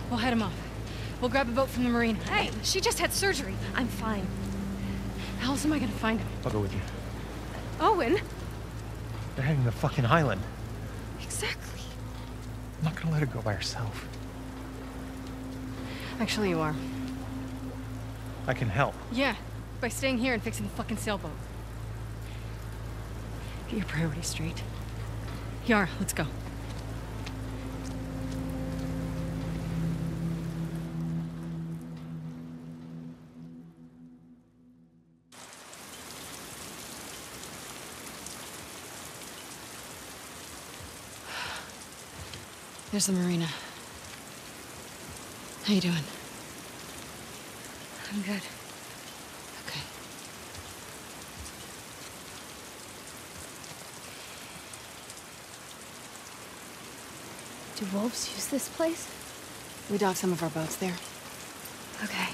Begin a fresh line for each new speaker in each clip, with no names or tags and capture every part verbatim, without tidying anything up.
We'll head him off. We'll grab a boat from the marina.
Hey, she just had surgery. I'm fine.
How else am I gonna find him?
I'll go with you.
Owen?
They're heading to the fucking island.
Exactly.
I'm not gonna let her go by herself.
Actually, you are.
I can help.
Yeah, by staying here and fixing the fucking sailboat. Get your priorities straight. Yara, let's go. There's the marina. How you doing?
I'm good.
Okay.
Do wolves use this place?
We dock some of our boats there.
Okay.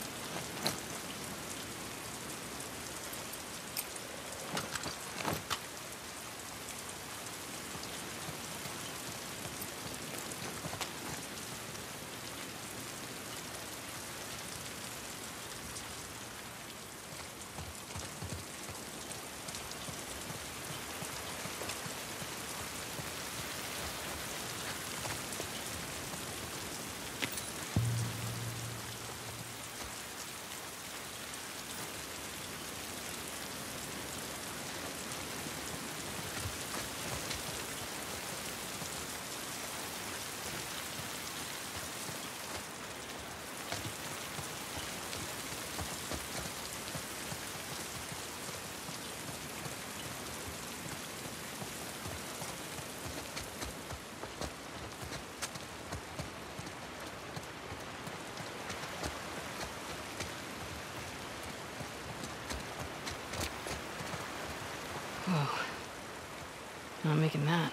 Whoa. Not making that.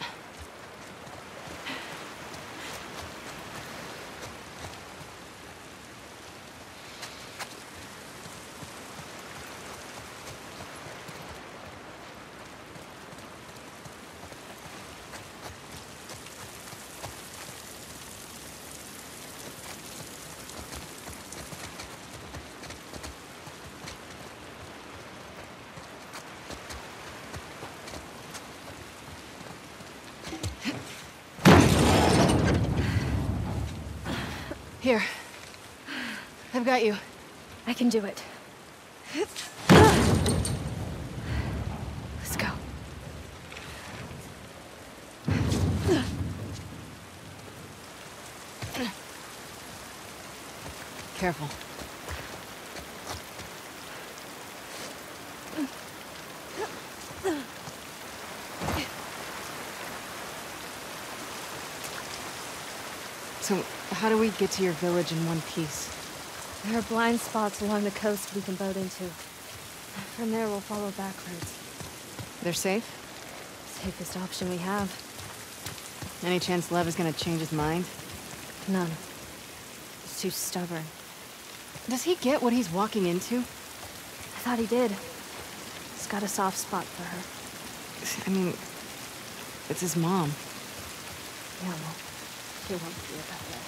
Here. I've got you.
I can do it. Let's go.
Careful. So, how do we get to your village in one piece?
There are blind spots along the coast we can boat into. From there, we'll follow back roads.
They're safe?
Safest option we have.
Any chance Lev is gonna change his mind?
None. He's too stubborn.
Does he get what he's walking into?
I thought he did. He's got a soft spot for her.
I mean, it's his mom.
Yeah, well, he won't feel that way.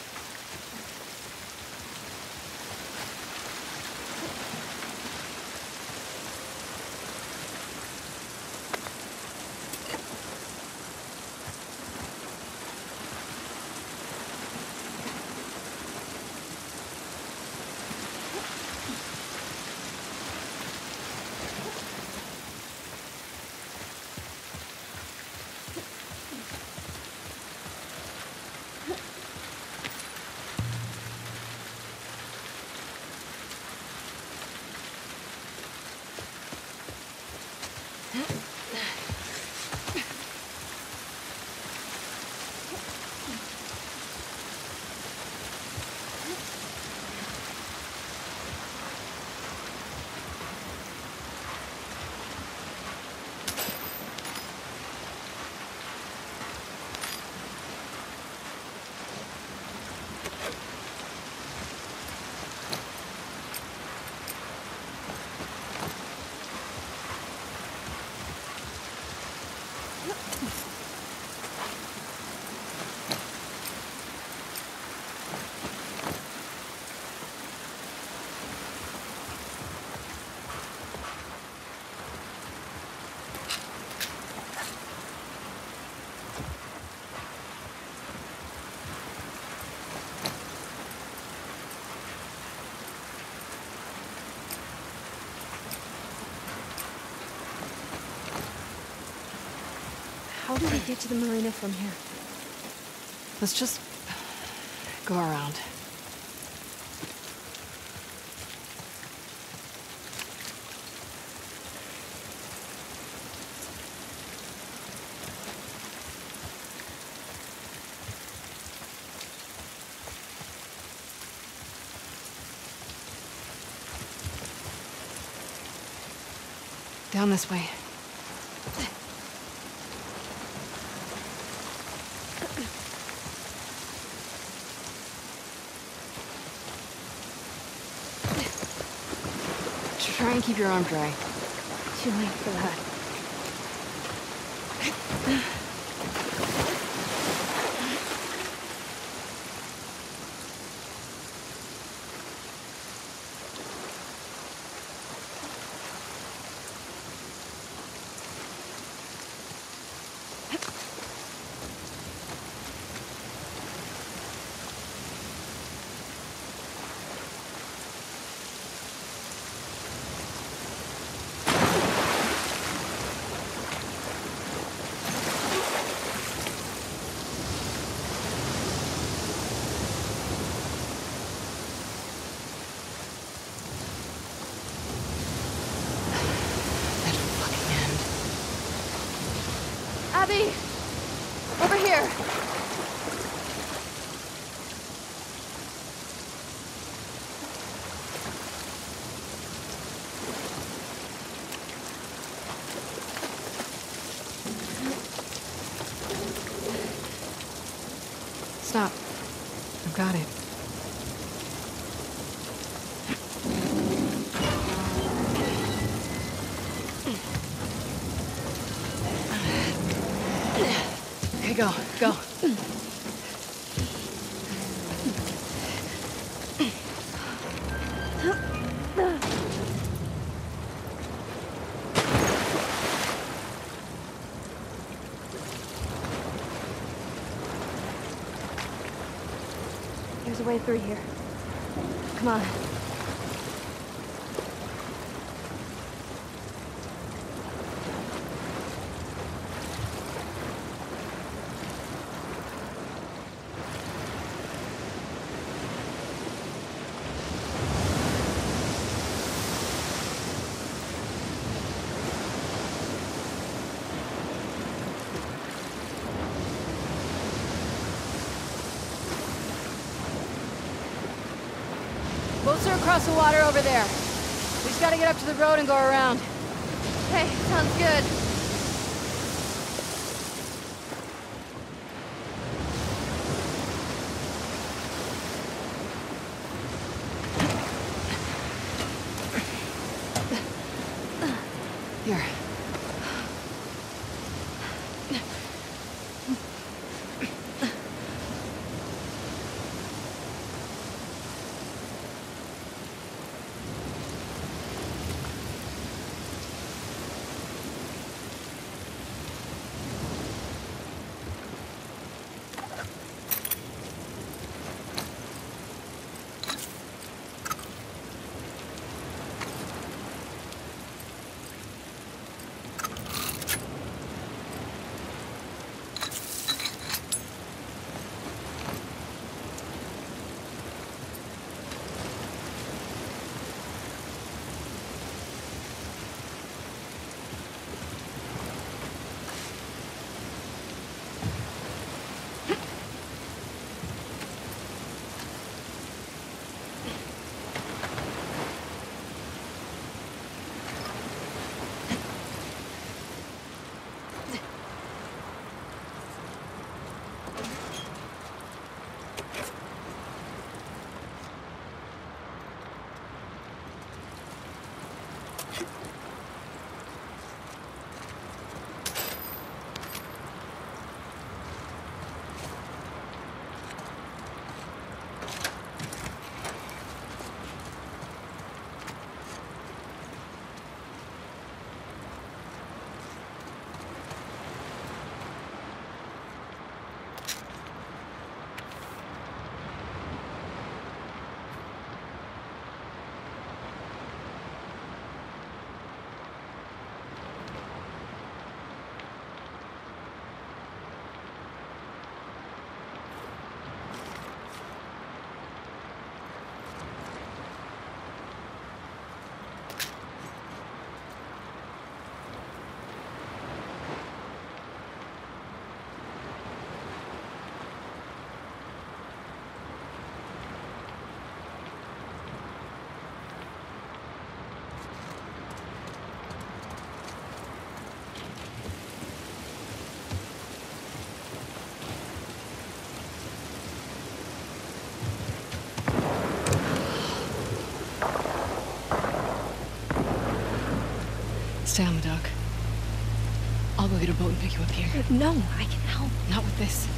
How do we get to the marina from here?
Let's just go around. Down this way. Try and keep your arm dry.
Too late for that. Abby! Over here!
Stop. I've got it. Okay, go, go.
There's a way through here. Come on.
Boats are across the water over there. We just gotta get up to the road and go around.
Okay, sounds good.
Here. Stay on the dock. I'll go get a boat and pick you up here.
No, I can help.
Not with this.